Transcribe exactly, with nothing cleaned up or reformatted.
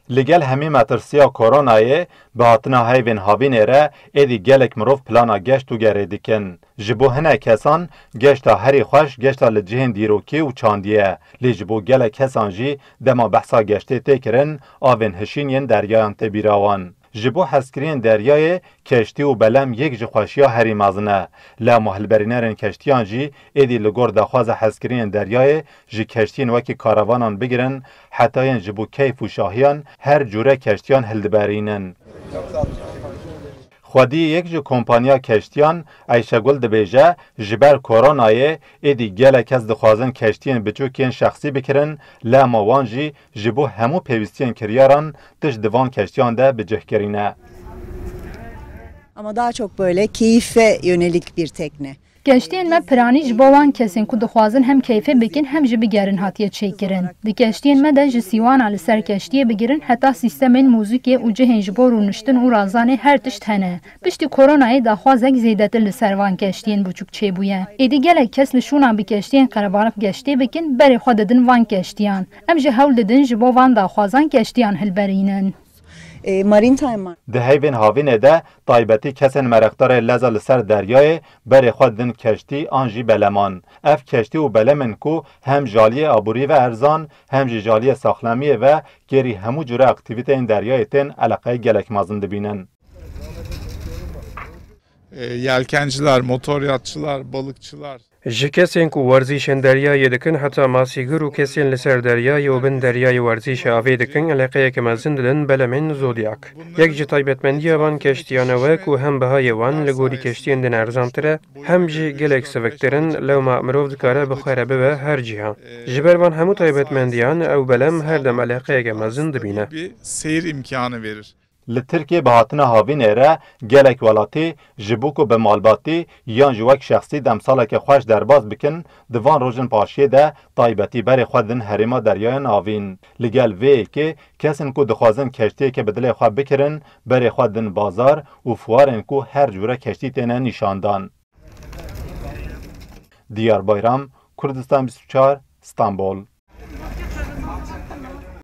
لگل همی مترسیا کورونای به هاتنا هیوین هاوینه را ایدی گلک مروف پلانا گشت و گره دیکن. جبو هنه کسان گشتا هری خوش گشتا لجهن دیروکی و چاندیه. لی جبو گلک کسان جی دما بحثا گشته تکرن آوین هشینین دریان تبیراوان. جبو حسکرین دریای کشتی و بلم یک جخوشیا هری مازنه. لا محلبرینرین کشتیان جی ایدی لگور دخواز حسکرین دریای جی کشتین وکی کاروانان بگیرن حتی این جبو کیف و شاهیان هر جوره کشتیان هلدبرینن. خودی یک جو کمپانیا کشتیان ایشگل دبیجه جبر کورونای ایدی گله کس دخوازن کشتین بچوکین شخصی بکرن لما وانجی جبو همو پیوستین کریاران تش دوان kiştiyan da bicihkerine. Ama daha çok böyle keyfe yönelik bir tekne. Geştiyen me pirani ji bo wan kesên ku dixwazin hem keyfe bikin hem jî bigerin hatiye çêkirin. Di geştiyên me de ji sîwana li ser keştiyê bigirin heta sîstemên mûzîkê û cihên ji bo rûniştin û razanê her tişt hene. Piştî koronayê daxwazek zêdetir li ser van keştiyên biçûk çêbûye. Êdî gelek kes li şûnan bi keştiyên qerebarif geştê bikin berê xwe didin van keştiyan. Em jî hewl didin ji bo van daxwazan keştiyan hilberînin. Maritime ده هیوین هاوینه ده طایبتی کسین مرختار لزا لسر دریای بری خود دن کشتی آنجی بلمان. اف کشتی و بلمن کو هم جالی آبوری و ارزان هم جی جالی ساخلامی و گری همو جوره اکتیویته این دریای تن علاقه گلک مازن دبینن. Yelkenciler, motoryatçılar, balıkçılar. Ji kesên ku werzîşên deryayê dikin heta masîgir û kesên li ser deryayê û bin deryayê werzîşê avê dikin eleqeyeke mezin didin belemên Zodiac. Yek ji taybetmendiya van keştiyan e ku hem bihayê wan li gorî keştiyên din erzantir e hem jî gelek siviktirin lewma mirov dikare bixwere bibe her cîhan. Ji ber van hemû taybetmendiyan ew belem her dem eleqeyeke mezin dibîne. Bir seyir imkanı verir. Li Tirkiye bihatina havînê re gelek welatî ji bo ku bi malbatî yan ji wek şexsî demsaleke xweş derbas bikin di van rojên paşiyê de taybetî berê xwe din herêma deryayan avîn. Li gel vê yekê kesên ku dixwazin keştiyeke bi dilê xwe bikirin berê xwe din bazar û fuwarên ku her cure keştî têne nîşandan. Diyarbbayram, Kurdistan bîst û çar, İstanbul.